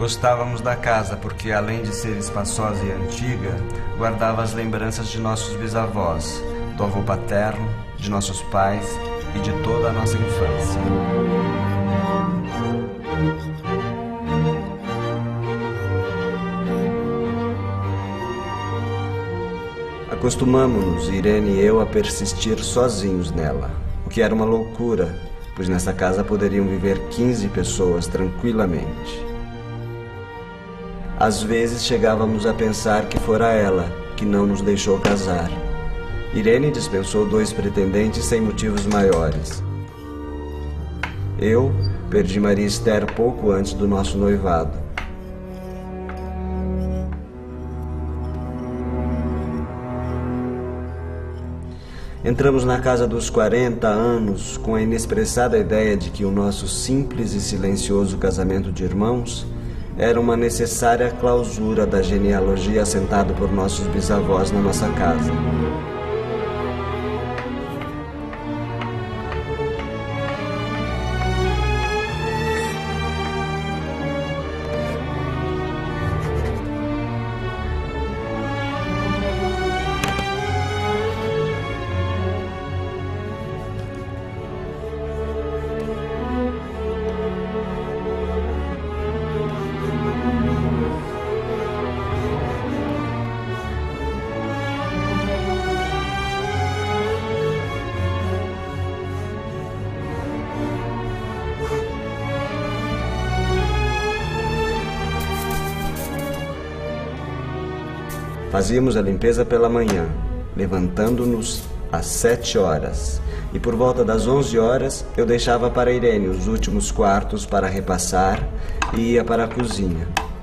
Gostávamos da casa porque, além de ser espaçosa e antiga, guardava as lembranças de nossos bisavós, do avô paterno, de nossos pais e de toda a nossa infância. Acostumamo-nos, Irene e eu, a persistir sozinhos nela, o que era uma loucura, pois nessa casa poderiam viver 15 pessoas tranquilamente. Às vezes chegávamos a pensar que fora ela que não nos deixou casar. Irene dispensou 2 pretendentes sem motivos maiores. Eu perdi Maria Esther pouco antes do nosso noivado. Entramos na casa dos 40 anos com a inexpressada ideia de que o nosso simples e silencioso casamento de irmãos era uma necessária clausura da genealogia assentada por nossos bisavós na nossa casa. Fazíamos a limpeza pela manhã, levantando-nos às 7 horas. E por volta das 11 horas, eu deixava para Irene os últimos quartos para repassar e ia para a cozinha.